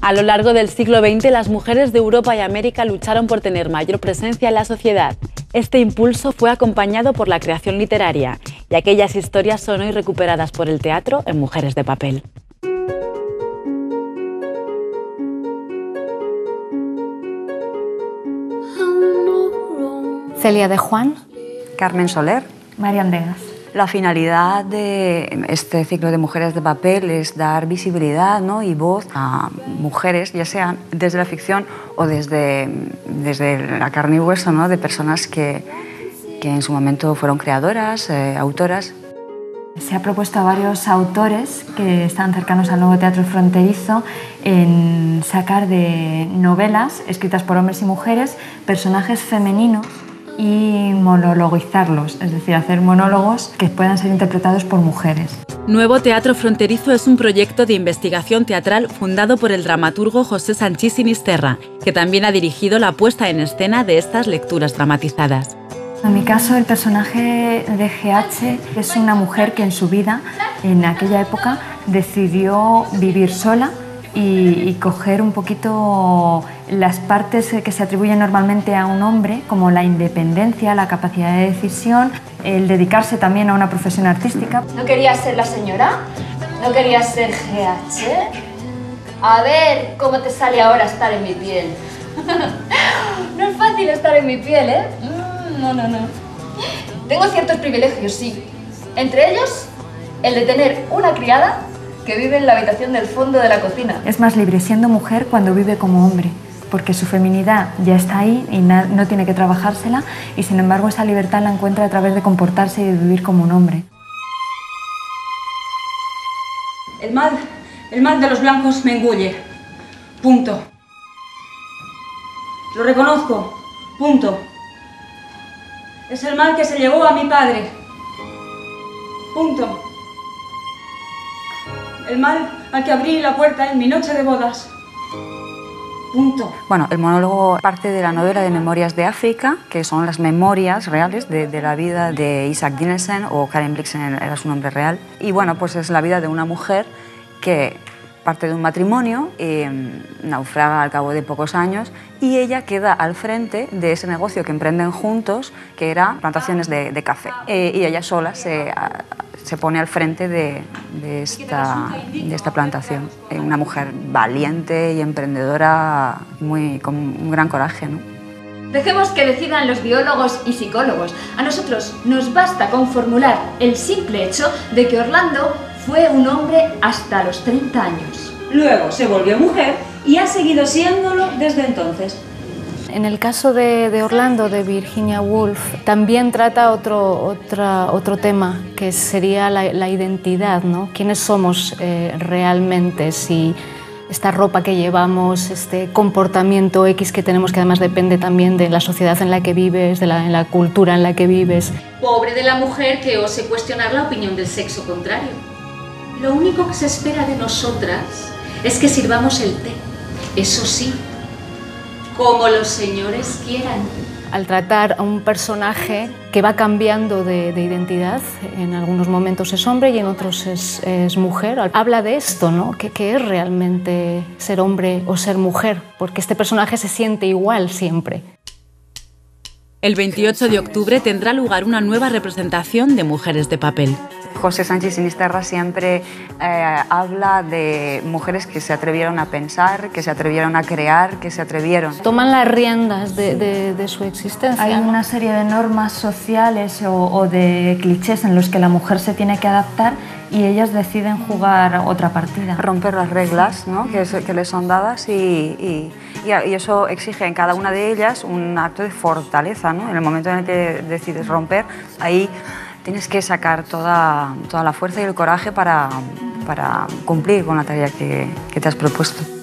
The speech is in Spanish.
A lo largo del siglo XX, las mujeres de Europa y América lucharon por tener mayor presencia en la sociedad. Este impulso fue acompañado por la creación literaria, y aquellas historias son hoy recuperadas por el teatro en Mujeres de Papel. Celia de Juan. Carmen Soler. Marian Degas. La finalidad de este ciclo de Mujeres de Papel es dar visibilidad, ¿no?, y voz a mujeres, ya sean desde la ficción o desde la carne y hueso, ¿no?, de personas que en su momento fueron creadoras, autoras. Se ha propuesto a varios autores que están cercanos al nuevo teatro fronterizo en sacar de novelas escritas por hombres y mujeres personajes femeninos y monologizarlos, es decir, hacer monólogos que puedan ser interpretados por mujeres. Nuevo Teatro Fronterizo es un proyecto de investigación teatral fundado por el dramaturgo José Sanchís Sinisterra, que también ha dirigido la puesta en escena de estas lecturas dramatizadas. En mi caso, el personaje de GH es una mujer que en su vida, en aquella época, decidió vivir sola y coger un poquito las partes que se atribuyen normalmente a un hombre, como la independencia, la capacidad de decisión, el dedicarse también a una profesión artística. ¿No querías ser la señora? ¿No querías ser GH? A ver cómo te sale ahora estar en mi piel. No es fácil estar en mi piel, ¿eh? No. Tengo ciertos privilegios, sí. Entre ellos, el de tener una criada que vive en la habitación del fondo de la cocina. Es más libre siendo mujer cuando vive como hombre, porque su feminidad ya está ahí y no tiene que trabajársela, y sin embargo esa libertad la encuentra a través de comportarse y de vivir como un hombre. El mal de los blancos me engulle. Punto. Lo reconozco. Punto. Es el mal que se llevó a mi padre. Punto. El mal al que abrí la puerta en mi noche de bodas. Punto. Bueno, el monólogo parte de la novela de Memorias de África, que son las memorias reales de la vida de Isaac Dinesen, o Karen Blixen era su nombre real. Y bueno, pues es la vida de una mujer que parte de un matrimonio, naufraga al cabo de pocos años, y ella queda al frente de ese negocio que emprenden juntos, que era plantaciones de café. Y ella sola se pone al frente de esta plantación. Una mujer valiente y emprendedora, con un gran coraje, ¿no? Dejemos que decidan los biólogos y psicólogos. A nosotros nos basta con formular el simple hecho de que Orlando fue un hombre hasta los 30 años. Luego se volvió mujer y ha seguido siéndolo desde entonces. En el caso de Orlando, de Virginia Woolf, también trata otro tema, que sería la identidad, ¿no? ¿Quiénes somos realmente? Si esta ropa que llevamos, este comportamiento X que tenemos, que además depende también de la sociedad en la que vives, de la cultura en la que vives. Pobre de la mujer que ose cuestionar la opinión del sexo contrario. Lo único que se espera de nosotras es que sirvamos el té, eso sí, como los señores quieran. Al tratar a un personaje que va cambiando de identidad, en algunos momentos es hombre y en otros es mujer, habla de esto, ¿no? ¿Qué es realmente ser hombre o ser mujer? Porque este personaje se siente igual siempre. El 28 de octubre tendrá lugar una nueva representación de Mujeres de Papel. José Sanchís Sinisterra siempre habla de mujeres que se atrevieron a pensar, que se atrevieron a crear, que se atrevieron. Toman las riendas de su existencia. Hay una serie de normas sociales o de clichés en los que la mujer se tiene que adaptar y ellas deciden jugar otra partida. Romper las reglas, ¿no?, que les son dadas y eso exige en cada una de ellas un acto de fortaleza, ¿no? En el momento en el que decides romper, ahí tienes que sacar toda la fuerza y el coraje para cumplir con la tarea que te has propuesto.